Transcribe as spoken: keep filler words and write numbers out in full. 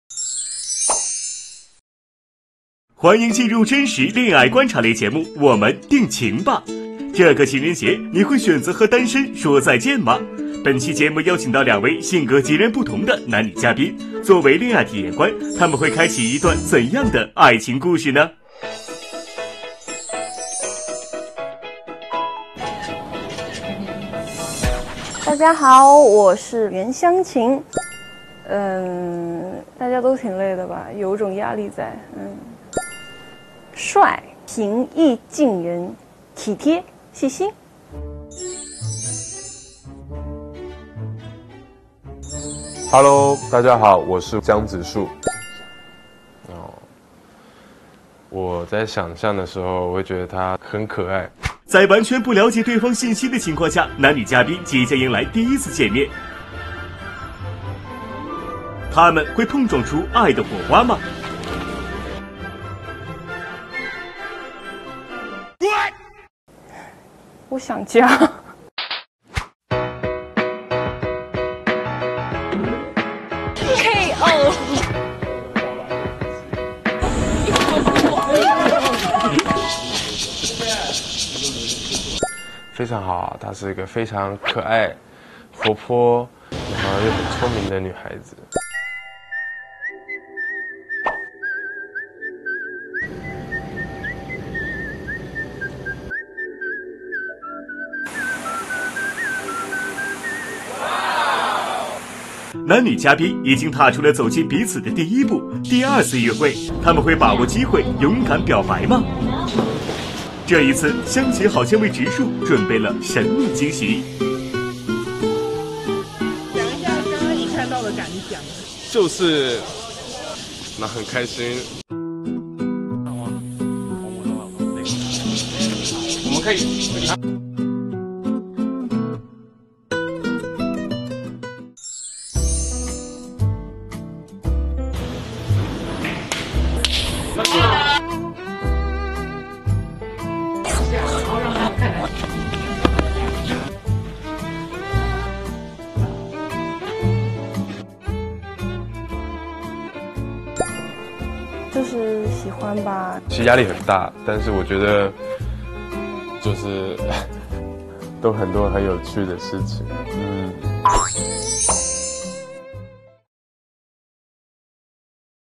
欢迎进入真实恋爱观察类节目《我们定情吧》。这个情人节，你会选择和单身说再见吗？本期节目邀请到两位性格截然不同的男女嘉宾，作为恋爱体验官，他们会开启一段怎样的爱情故事呢？ 大家好，我是袁湘琴。嗯，大家都挺累的吧？有种压力在。嗯，帅、平易近人、体贴、细心。 Hello， 大家好，我是江子树。哦，我在想象的时候，我会觉得他很可爱。 在完全不了解对方信息的情况下，男女嘉宾即将迎来第一次见面，他们会碰撞出爱的火花吗？ 我想家。K O。 非常好，她是一个非常可爱、活泼，然后又很聪明的女孩子。 男女嘉宾已经踏出了走进彼此的第一步，第二次约会，他们会把握机会勇敢表白吗？这一次，香姐好像为植树准备了神秘惊喜。 讲一下刚刚你看到的感想。 就是，那很开心。我们可以。 就是喜欢吧。 其实压力很大，但是我觉得就是都很多很有趣的事情。嗯。